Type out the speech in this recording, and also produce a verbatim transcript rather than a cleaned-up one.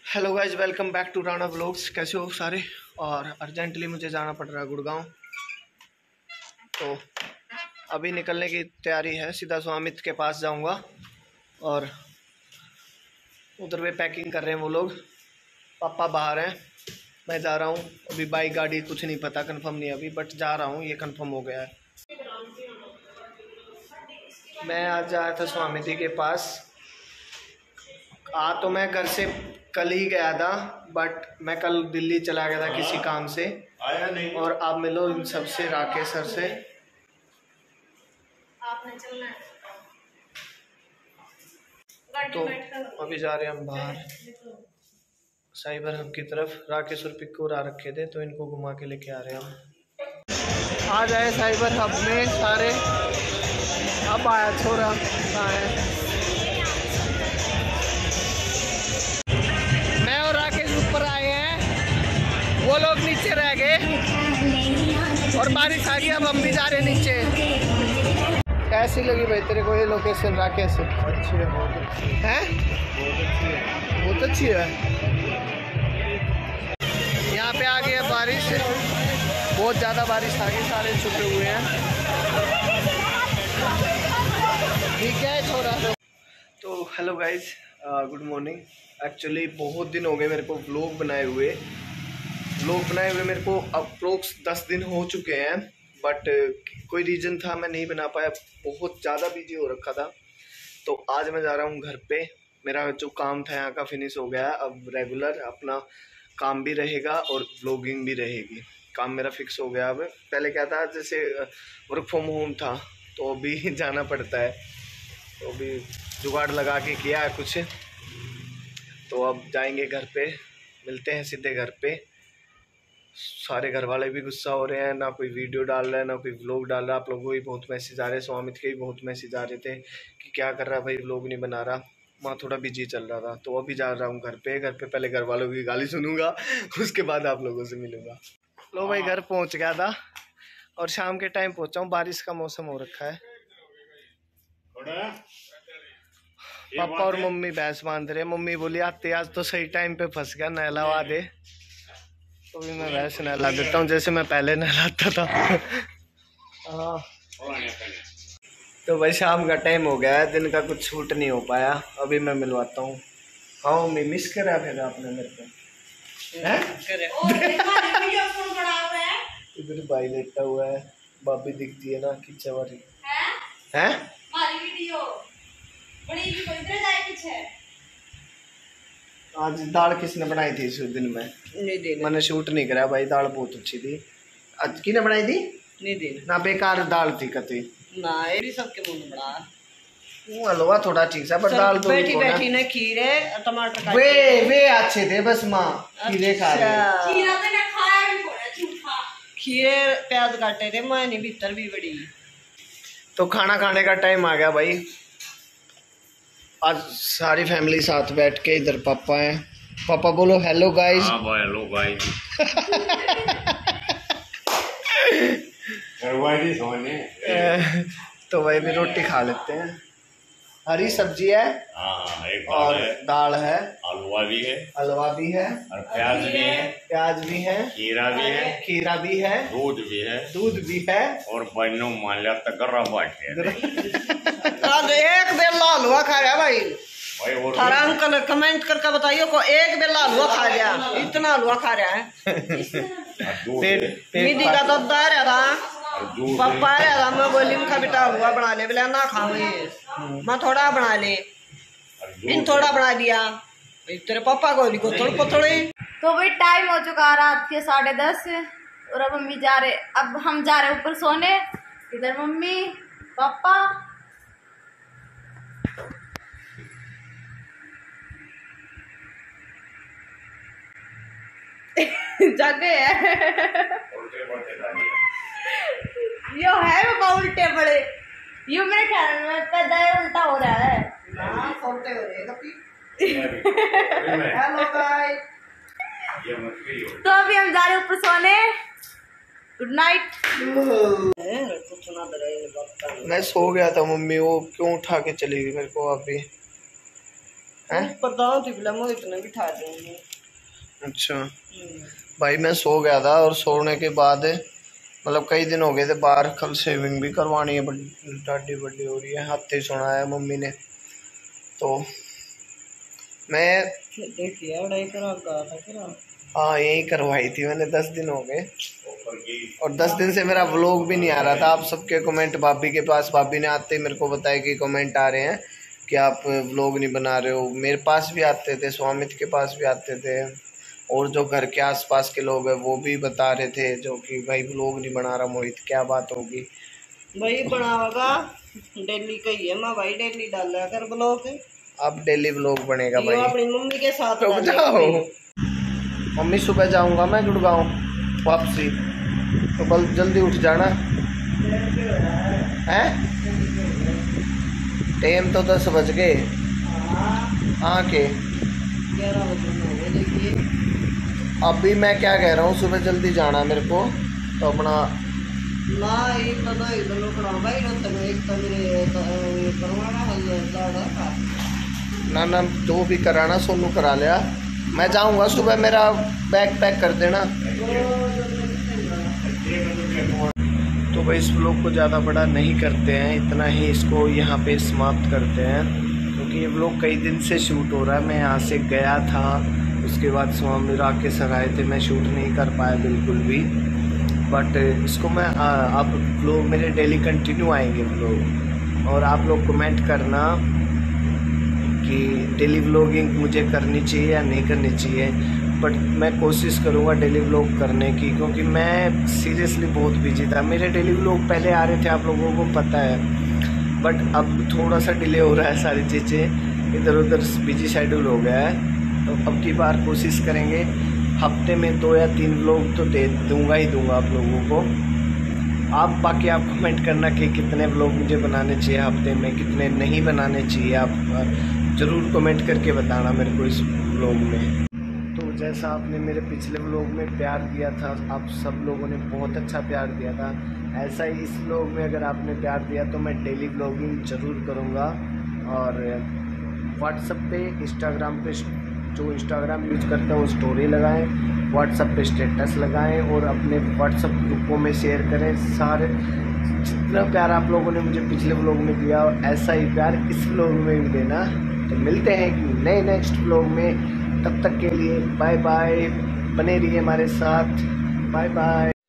Hello guys, welcome back to Rana vlogs. कैसे हो सारे। और अर्जेंटली मुझे जाना पड़ रहा है गुड़गांव, तो अभी निकलने की तैयारी है। सीधा स्वामित के पास जाऊंगा और उधर वे पैकिंग कर रहे हैं वो लोग। पापा बाहर हैं, मैं जा रहा हूँ। अभी बाइक गाड़ी कुछ नहीं पता, कंफर्म नहीं अभी, बट जा रहा हूँ, ये कंफर्म हो गया है। मैं आज आया था स्वामित के पास। आ तो मैं घर से कल ही गया था, बट मैं कल दिल्ली चला गया था किसी काम से, आया नहीं। और आप मिलो इन सब से, राकेश सर से। आपने चलना है तो अभी जा रहे हैं हम बाहर साइबर हब की तरफ। राकेश और पिक्कू आ रखे थे तो इनको घुमा के लेके आ रहे हैं हम। आ जाए साइबर हब में सारे। अब आया छोरा, कहाँ है? वो लोग नीचे रह गए और बारिश आ गई। अब हम भी जा रहे नीचे। कैसी लगी भाई तेरे को ये लोकेशन राकेश? अच्छी है, बहुत अच्छी है। बहुत अच्छी है। यहाँ पे आ गई है बारिश, बहुत ज़्यादा बारिश आ गई, सारे छुपे हुए हैं। ठीक है छोरा। तो hello guys, good morning. Actually बहुत दिन हो गए मेरे को व्लॉग बनाए हुए। व्लॉग बनाए हुए मेरे को अप्रोक्स दस दिन हो चुके हैं, बट कोई रीज़न था मैं नहीं बना पाया, बहुत ज़्यादा बिजी हो रखा था। तो आज मैं जा रहा हूँ घर पे। मेरा जो काम था यहाँ का फिनिश हो गया है। अब रेगुलर अपना काम भी रहेगा और व्लॉगिंग भी रहेगी। काम मेरा फिक्स हो गया। अब पहले क्या था, जैसे वर्क फ्रॉम होम था तो अभी जाना पड़ता है, तो अभी जुगाड़ लगा के किया है कुछ। तो अब जाएंगे घर पे, मिलते हैं सीधे घर पे। सारे घर वाले भी गुस्सा हो रहे हैं, ना कोई वीडियो डाल रहा है ना कोई व्लॉग डाल रहा है। आप लोगों को भी बहुत मैसेज आ रहे हैं, स्वामित के भी बहुत मैसेज आ रहे थे कि क्या कर रहा है भाई, व्लॉग नहीं बना रहा। वहाँ थोड़ा बिजी चल रहा था, तो अभी जा रहा हूँ घर पे। घर पे पहले घर वालों की गाली सुनूंगा, उसके बाद आप लोगों से मिलूंगा। लो भाई, घर पहुँच गया था और शाम के टाइम पहुँचा हूँ। बारिश का मौसम हो रखा है। पापा और मम्मी भैंस बांध रहे। मम्मी बोली आते आज तो सही टाइम पे फंस गया, नहलावा दे। तो भी मैं वैसे नहला देता हूँ जैसे मैं पहले नहलाता था। हाँ, तो भाई शाम का टाइम हो गया है, दिन का कुछ शूट नहीं हो पाया। अभी मैं मिलवाता हूँ। हाँ मम्मी, मिस करा फिर आपने मेरे को? इधर भाई लेटा हुआ है, भाभी दिखती है ना खींचा वाली है। आज दाल किसने बनाई थी इस दिन में? निधिन। मैंने शूट नहीं करा भाई, दाल बहुत अच्छी थी। आज किसने बनाई थी? निधिन। ना बेकार दाल थी कती ना, ये भी सबके मुंह में बना। वो हलवा थोड़ा ठीक सा, पर दाल तो बैठी बैठी ने खीरे टमाटर काटे वे वे अच्छे थे। बस माँ खीरे खा रहे। खीरा तो ना खाया भी थोड़ा झूठा। खीरे प्याज काटे थे मैंने, भीतर भी बड़ी। तो खाना खाने का टाइम आ गया भाई। आज सारी फैमिली साथ बैठ के। इधर पापा हैं। पापा बोलो हेलो गाइस। हाँ भाई, हेलो गाइस। तो भाई भी रोटी खा लेते हैं। हरी सब्जी है, हाँ, एक और है, दाल है, हलवा भी है, हलवा भी है, और प्याज भी है, प्याज भी है, खीरा भी है, खीरा भी है, दूध भी है, दूध भी है, और बनो मान लिया तक गरम एक बेला हलवा खा रहा भाई। थारा अंकल कमेंट करके बताइए को एक बेला हलवा खा गया, इतना हलवा खा रहा है। मिदी का तो रहा था, पापा रहा था। मैं बोली उनका बेटा हलवा बना ले, बोले ना खाऊंगी। मैं थोड़ा बना ले, इन थोड़ा बना दिया। तेरे पापा को थोड़ी थोड़ी। तो भाई टाइम हो चुका रात के साढ़े दस और अब मम्मी जा रहे अब हम जा रहे ऊपर सोने। इधर मम्मी पापा जगह है। यो है वो उल्टे बड़े, यो मेरे ख्याल में पैदा उल्टा हो रहा है। हेलो गाइस, तो अभी हम जा रहे ऊपर सोने। Good night. मैं सो गया था, मम्मी वो क्यों उठा के चली गई मेरे को। अभी बिठा देंगे। अच्छा भाई मैं सो गया था और सोने के बाद मतलब कई दिन हो गए थे बाहर, कल शेविंग भी करवानी है, दाढ़ी बड़ी हो रही है, हाथ ही सुना है मम्मी ने। तो मैं हाँ यही करवाई थी मैंने, दस दिन हो गए और दस दिन से मेरा व्लॉग भी नहीं आ रहा था। आप सबके कमेंट भाभी के पास, भाभी ने आते ही मेरे को बताया कि कमेंट आ रहे हैं कि आप व्लॉग नहीं बना रहे हो। मेरे पास भी आते थे, स्वामित के पास भी आते थे, और जो घर के आसपास के लोग हैं वो भी बता रहे थे जो कि भाई व्लॉग नहीं बना रहा मोहित, क्या बात होगी। भाई बनाओगा डेली का ही है माँ, भाई डेली डाला कर व्लॉग। अब डेली व्लॉग बनेगा भाई, अपनी मम्मी के साथ रुक जाओ। मम्मी सुबह जाऊंगा मैं गुड़गांव वापसी, तो कल जल्दी उठ जाना है। टाइम तो दस बज गए। हाँ के अभी मैं क्या कह रहा हूँ, सुबह जल्दी जाना मेरे को, तो अपना ना एक तो एक ना ना जो भी कराना सोनू करा लिया। मैं जाऊंगा सुबह, मेरा बैग पैक कर देना। तो भाई इस व्लॉग को ज़्यादा बड़ा नहीं करते हैं, इतना ही इसको यहाँ पे समाप्त करते हैं, क्योंकि ये व्लॉग कई दिन से शूट हो रहा है। मैं यहाँ से गया था, उसके बाद स्वामी राकेश सर आए थे, मैं शूट नहीं कर पाया बिल्कुल भी। बट इसको मैं अब व्लॉग मेरे डेली कंटिन्यू आएंगे व्लॉग, और आप लोग कमेंट करना कि डेली व्लॉगिंग मुझे करनी चाहिए या नहीं करनी चाहिए। बट मैं कोशिश करूँगा डेली व्लॉग करने की, क्योंकि मैं सीरियसली बहुत बिजी था। मेरे डेली व्लॉग पहले आ रहे थे, आप लोगों को पता है, बट अब थोड़ा सा डिले हो रहा है, सारी चीज़ें इधर उधर बिजी शेड्यूल हो गया है। तो अब की बार कोशिश करेंगे हफ्ते में दो या तीन व्लॉग तो दे दूँगा ही दूँगा आप लोगों को। आप बाकी आप कमेंट करना कि कितने व्लॉग मुझे बनाने चाहिए हफ्ते में, कितने नहीं बनाने चाहिए, आप ज़रूर कमेंट करके बताना मेरे को इस व्लॉग में। तो जैसा आपने मेरे पिछले व्लॉग में प्यार दिया था, आप सब लोगों ने बहुत अच्छा प्यार दिया था, ऐसा ही इस व्लॉग में अगर आपने प्यार दिया तो मैं डेली व्लॉगिंग ज़रूर करूँगा। और व्हाट्सएप पे, इंस्टाग्राम पे, जो इंस्टाग्राम यूज करते हैं वो स्टोरी लगाएं, व्हाट्सएप पे स्टेटस लगाएं और अपने व्हाट्सएप ग्रुपों में शेयर करें। सारे जितना प्यार आप लोगों ने मुझे पिछले व्लॉग में दिया, ऐसा ही प्यार इस व्लॉग में भी देना। तो मिलते हैं नए नेक्स्ट व्लॉग में, तब तक के लिए बाय बाय, बने रहिए हमारे साथ, बाय बाय।